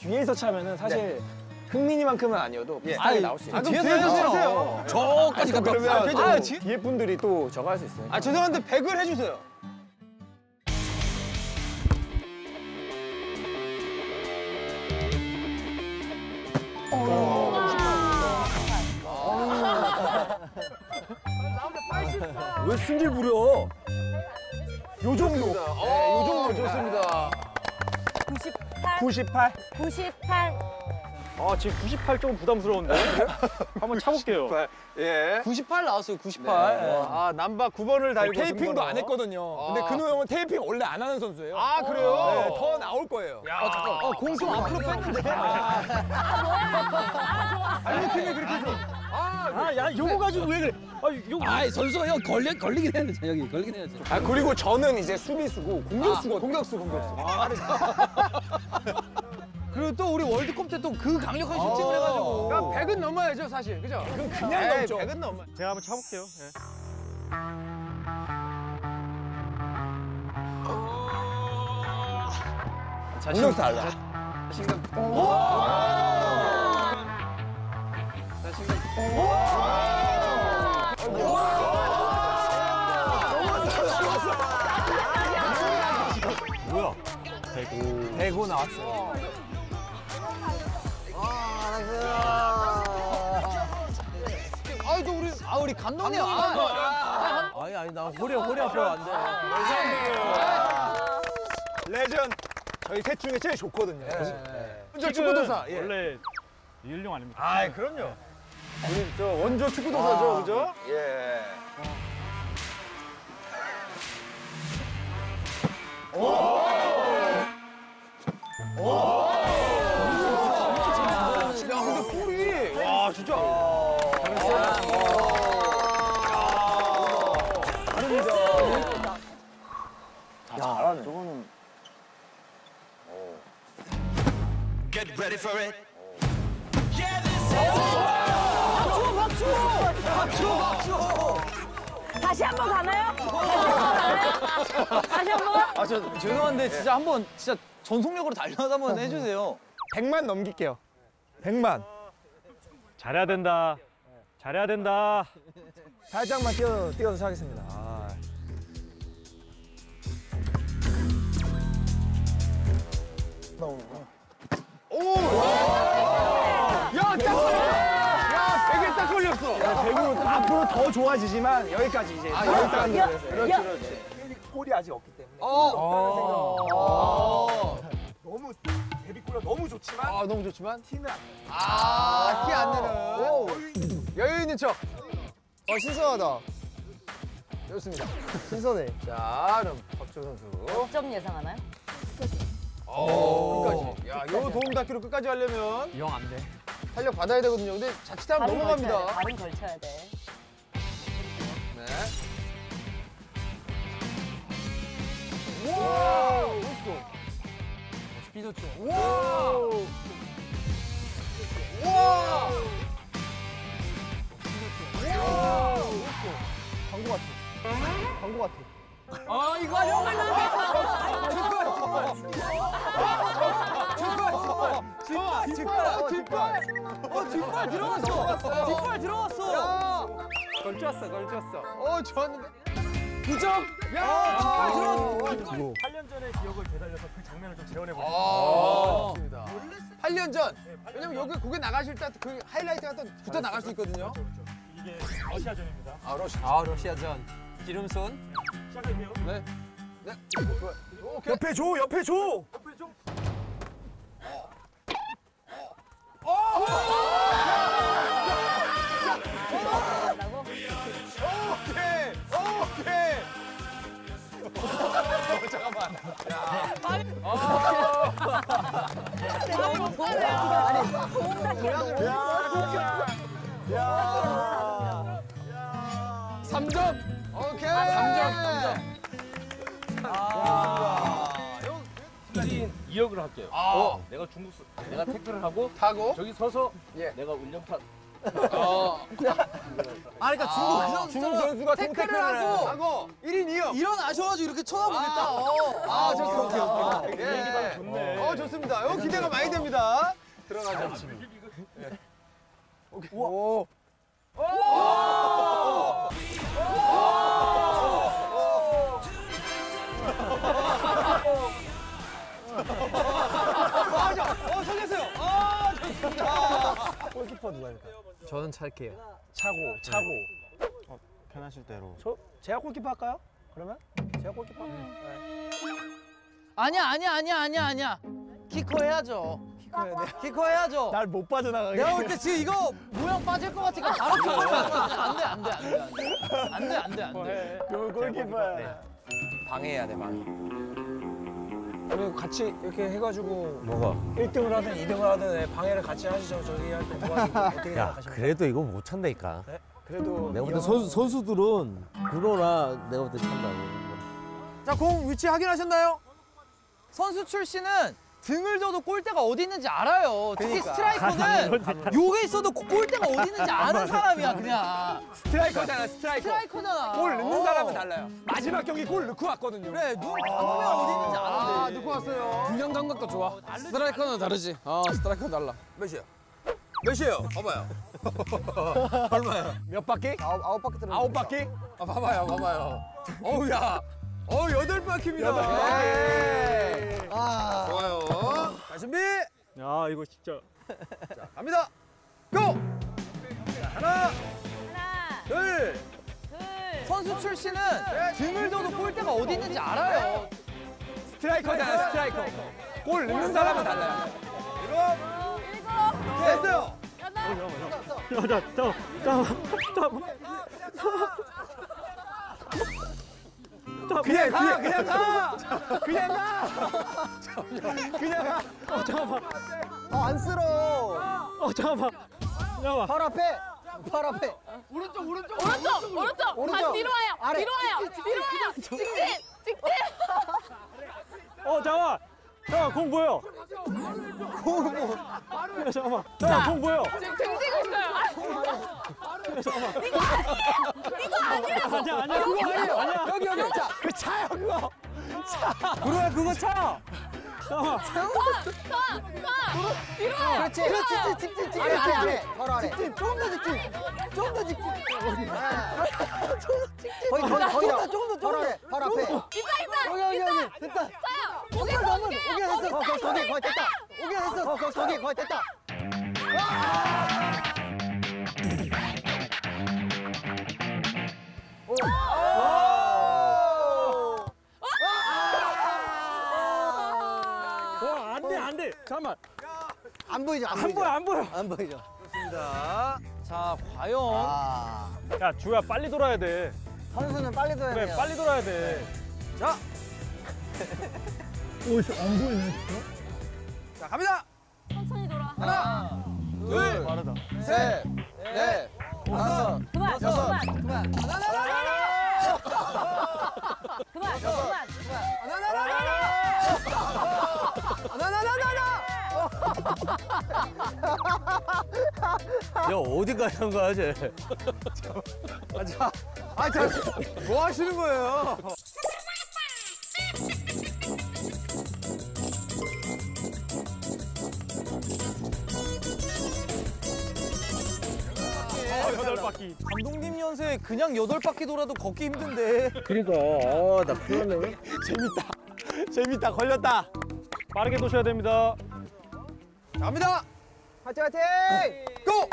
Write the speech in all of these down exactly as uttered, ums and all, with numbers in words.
뒤에서 차면은 사실 네. 흥민이만큼은 아니어도 비슷하게 예. 나올 수 있어요. 아, 그럼 뒤에서 하세요. 저까지 갔다 그러면 아, 아, 뒤에 분들이 또 저거 할 수 있으니까. 아, 죄송한데 백을 해주세요. 왜 승질 부려? 요 정도. 네, 요 정도 좋습니다. 구십팔. 구십팔? 구십팔. 아, 지금 구십팔 조금 부담스러운데? 한번 차볼게요. 구십팔. 예. 구십팔 나왔어요, 구십팔. 네. 아, 남바 구 번을 달고 테이핑도 안 했거든요. 아. 근데 근호 형은 테이핑 원래 안 하는 선수예요. 아, 그래요? 네, 더 나올 거예요. 야. 아, 잠깐. 어, 공좀 앞으로 뺐는데. 아, 아니, 팀이 그렇게 좀. 아, 아, 야, 요거 가지고 왜 그래? 아, 요거. 아이, 선수가 형 걸리, 걸리긴 해야지, 여기 걸리긴 해야지. 아, 그리고 저는 이제 수비수고 공격수고. 아, 공격수, 공격수. 아, 그리고 또 우리 월드컵 때 또 그 강력한 슈팅을 해가지고. 그러니까 백은 넘어야죠, 사실. 그죠? 그럼 그냥 에이, 넘죠. 백은 넘어. 제가 한번 차볼게요. 네. 공격수 달라. 자신감. 뭐야? 대구. 대구 나왔어요. 아이, 또 우리. 아, 우리 감독님. 아, 아니, 아니, 나 허리, 허리 아파, 안 돼. 레전. 저희 셋 중에 제일 좋거든요. 원조 축구도사. 예. 원래 이일용 아닙니까? 아, 그럼요. 우리 저 원조 축구도사죠, 그죠? 예. 야, 근데 볼이. 와, 진짜. 야, 잘하네. 저거는. Get ready for it. 다시 한 번 가나요? 다시 한 번? 아, 저 죄송한데 진짜 한번 진짜 전속력으로 달려서 한번 해주세요. 백만 넘길게요. 백만. 잘해야 된다. 잘해야 된다. 살짝만 뛰어, 뛰어서 차겠습니다. 아. 오! 야, 딱 걸렸어! 야, 백에 딱 걸렸어! 야, 대구 앞으로 더 좋아지지만 여기까지 이제. 아, 여기까지. 여, 그렇지, 여, 그렇지. 골이 아직 없기 때문에. 어. 어. 너무 데뷔골이 너무 좋지만 아, 너무 좋지만. 티는 안 나. 아, 티 안 내는. 여유 있는 척. 어, 신선하다. 좋습니다. 신선해. 자, 그럼 박주호 선수. 몇 점 예상하나요? 오, 끝까지. 야, 요 도움 닫기로 끝까지 하려면 영 안 돼. 탄력 받아야 되거든요. 근데 자칫하면 발은 걸쳐야 돼. 넘어갑니다. 발은 걸쳐야 돼. 네. 와! 멋있어. 스피드 쪽. 와! 와! 와! 광고 같아. 광고 같아. 아, 이거 아니야? 뒷발, 뒷발, 뒷발. 어, 뒷발 들어갔어. 뒷발 들어갔어. 걸쳤어, 걸쳤어. 어, 좋았는데. 두 점. 야, 뒷발 들어갔어. 팔 년 전의 기억을 되살려서 그 장면을 좀 재현해 보겠습니다. 아, 좋습니다. 팔 년 전. 왜냐면 여기 그게 나가실 때 그 하이라이트가 또 붙어 나갈 수 있거든요. 이게 러시아전입니다. 아, 러시. 아, 러시아전. 기름손. 시작할게요. 네. 네. 좋아. 오케이. 옆에 줘, 옆에 줘. 옆에 좀. 라고? 오케이. 오케이. 어, 잠깐만. 야. 삼 점. 오케이. 삼 점. 삼 점. 아. 인 이 역을 할게요. 아. 내가 중국 수, 내가 태클을 하고 타고. 저기 서서 예. 내가 울림탄. 어. 아, 그러니까 중국 그 선수 중국 선수가 태클을 하고 하고 일 인 이 역. 일어나셔가지고 이렇게 쳐다보겠다. 아, 어. 아, 좋습니다. 오케이, 오케이. 분위기가 예. 좋네. 어, 좋습니다. 이거 기대가 많이 됩니다. 들어가자. 오케이. 오. 어, sol렸어요. 아, 좋습니다. 골키퍼 누가 할까? 저는 찰게요. 차고, 차고. 편하실 대로. 저 제가 골키퍼 할까요? 그러면 제가 골키퍼. 아니야, 아니야, 아니야, 아니야, 아니야. 키커 해야죠. 키커 해야 돼. 키커 해야죠. 날 못 빠져나가게. 내가 볼 때 지금 이거 모양 빠질 것 같으니까 바로 키커. 안 돼, 안 돼, 안 돼, 안 돼. 안 돼, 안 돼, 안 돼. 그 골키퍼야. 방해해야 돼, 방해. 그리고 같이 이렇게 해가지고 뭐가? 일 등을 하든 이 등을 하든 방해를 같이 하시죠. 저기 할 때 도와주고 어떻게 야, 생각하십니까? 그래도 이거 못 찬다니까. 네? 그래도 내가 볼 때 이 선수, 선수들은 그러나 내가 볼 때 찬다고. 자, 공 위치 확인하셨나요? 선수 출신은 등을 져도 골대가 어디 있는지 알아요. 특히 스트라이커는 요게 있어도 골대가 어디 있는지 아는 사람이야, 그냥. 스트라이커잖아, 스트라이커. 스트라이커잖아. 골 넣는 어. 사람은 달라요. 마지막 경기 골 넣고 왔거든요. 그래, 눈 감으면 어디 있는지 아, 아는데. 넣고 왔어요. 균형 감각도 좋아. 스트라이커는 다르지. 아, 스트라이커 달라. 몇이요? 몇이에요? 봐봐요. 얼마예요? 몇 바퀴? 아홉, 아홉 바퀴 들어. 아홉 바퀴? 아, 봐봐요, 봐봐요. 어우, 야. 어우, 여덟 바퀴입니다. 여덟 바퀴. 아. 좋아요. 자, 준비. 야, 이거 진짜. 자, 갑니다. 고! 자, 하나, 하나, 둘. 둘. 선수 출신은 등을 져도 골대가 어디 있는지 알아요. 스트라이커잖아, 스트라이커. 골 넣는 사람은 달라요. 일곱. 일곱, 됐어요. 여덟. 야, 자, 잠깐만, 잠깐만. 그냥 가, 그냥 가. 그냥 가. 그냥 가. 어, 잠깐만. 아, 안쓰러워. 어, 잠깐만. 잠깐만. 바로 앞에. 바로 앞에. 오른쪽, 오른쪽. 다시 뒤로 와요. 아래. 뒤로 와요. 뒤로 와요. 직진, 직진. 어, 잠깐만. 잠깐만, 공 보여. 공 뭐. 야, 잠깐만. 잠깐만, 공 보여. 지금 등지고 있어요. 잠깐만. 이거 아니에요. 이거 아니라고. 아니야, 아니야. 그거 아니에요. 아니야. 여기, 여기. 자, 그 차요, 그거. 차. 그거야, 그거 차. 잠깐만. 가, 가. 뒤로 와요. 그렇지. 그렇지. 직진, 직진. 아래, 아래, 아래. 바로 아래. 직진. 좀 더 직진. 좀 더 직진. 거의, 거의, 거의. 좀 더, 바로 아래. 바로 앞에. 있다, 있다. 여기, 여기, 있다. 여기. 됐다. 차요. 오케이, 오케이, 넘어. 오케이. 오케이, 됐어. 거기, 거기, 거의 됐다. 오케이, 됐어. 거기, 거기, 거의 됐다. 와, 안 돼, 안 돼. 잠깐만. 안 보이죠? 안 안 보이죠? 보여, 안 보여. 안 보이죠? 자, 자, 과연. 아. 야, 주야, 빨리 돌아야 돼. 선수는 빨리 둬야 그래, 돼요. 빨리 돌아야 돼. 자. 오씨, 안 보이네. 자, 갑니다. 천천히 돌아. 하나, 둘. 빠르다. 셋, 넷, 다섯, 그만, 여섯, 그만. 그만. 그만, 그만. 야, 어디까지 한 거야, 쟤? 아, 자, 아, 자, 뭐 하시는 거예요? 어, 여덟 바퀴. 감독님 연세 그냥 여덟 바퀴 돌아도 걷기 힘든데. 그러니까, 아, 나 피곤해. 재밌다. 재밌다. 걸렸다. 빠르게 도셔야 됩니다. 자, 갑니다. 화이팅, 화이팅! 고!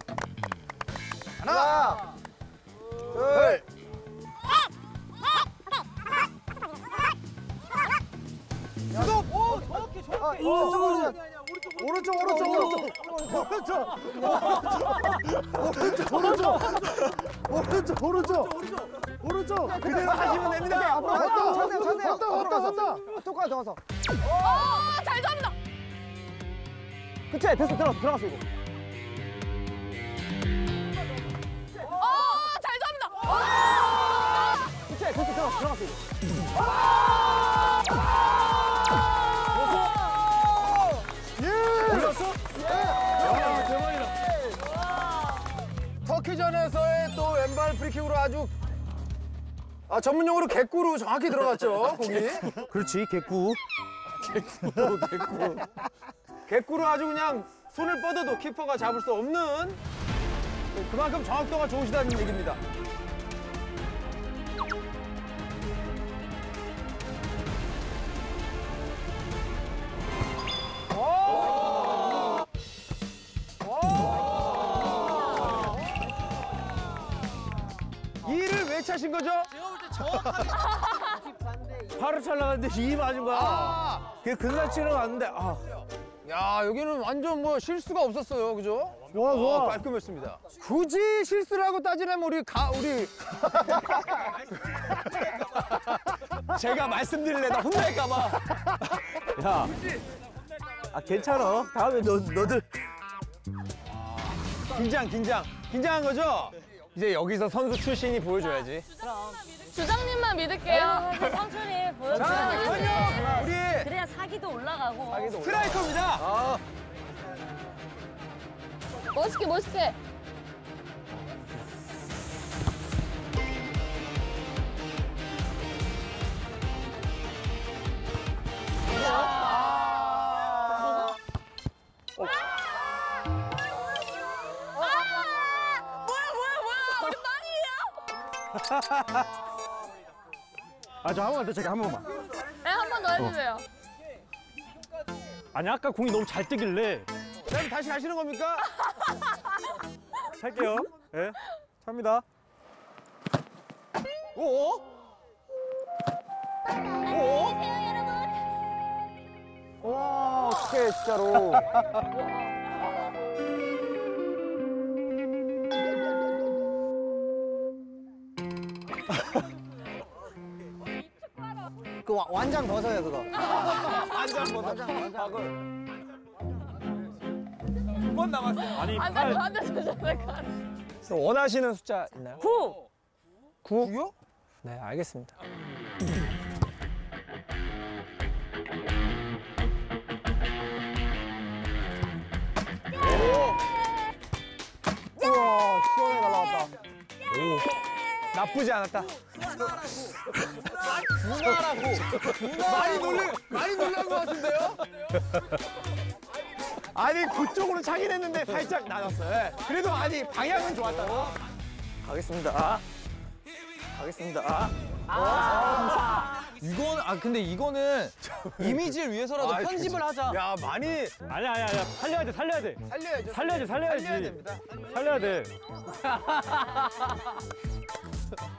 하나, 둘, 스톱! 오, 정확히, 정확히. 오, 오른쪽, 오른쪽, 오른쪽, 오른쪽. 오른쪽, 오른쪽. 오른쪽. 그대로 하시면 됩니다. 앞으로 갔다, 쳤네요, 쳤네요. 갔다, 갔다. 똑같이 넣어서. 어, 잘 잡는다. 그치, 됐어, 들어갔어, 들어갔어, 이거. 어, 잘 잡는다. 그치, 됐어, 들어갔어, 들어갔어, 이거. 올렸어? 야, 대박이다. 터키전에서의 또 왼발 프리킥으로 아주 아, 전문용어로 개꾸로 정확히 들어갔죠, 공이. 그렇지, 개꾸. 개꾸로, 개꾸. 개꾸로 아주 그냥 손을 뻗어도 키퍼가 잡을 수 없는 그만큼 정확도가 좋으시다는 얘기입니다. 이를 왜 차신 거죠? 제가 볼 때 정확하게 팔을 찰나갔는데 이 맞은 거야. 아, 그게 근사 치러 갔는데 아. 야, 여기는 완전 뭐 실수가 없었어요, 그죠? 좋아, 좋아. 어, 깔끔했습니다. 굳이 실수라고 따지려면 우리 가 우리 제가 말씀드릴래나 혼날까봐. 야. 아 괜찮아. 다음에 너 너들 긴장, 긴장, 긴장한 거죠? 이제 여기서 선수 출신이 보여줘야지. 그럼. 주장님만 믿을게요. 성춘이 자, 보여줘요. 현역 우리 그래야 사기도 올라가고. 스트라이커입니다. 멋있게, 멋있게. 아, 저 한 번만 더 제가 한 번만. 네, 한 번 더 해주세요. 아니, 아까 공이 너무 잘 뜨길래. 그럼 다시 하시는 겁니까? 찰게요. 예. 네, 찹니다. 오? 오? 와, 어떡해, 진짜로. 그 와- 완장 벗어요 그거. 완전 뭐, 완전, 박을. 두 번 남았어요. 아니, 안 돼, 팔. 안 돼, 안 돼. 원하시는 숫자 있나요? 구! 구? 구요? 네, 알겠습니다. 우와, 시원해 날라갔다. 나쁘지 않았다. 누나라고. 많이 놀래, 많이 놀란 것 같은데요? 아니, 그쪽으로 차긴 했는데 살짝 나눴어요. 예. 그래도 아니, 방향은 좋았다고. 가겠습니다. 가겠습니다. 이건 아 근데 이거는 이미지를 위해서라도 아, 편집을 하자. 야, 많이 아니야, 아니야, 아니야. 살려야 돼, 살려야 돼. 살려야죠. 살려야지, 살려야지. 살려야 됩니다. 살려야 돼.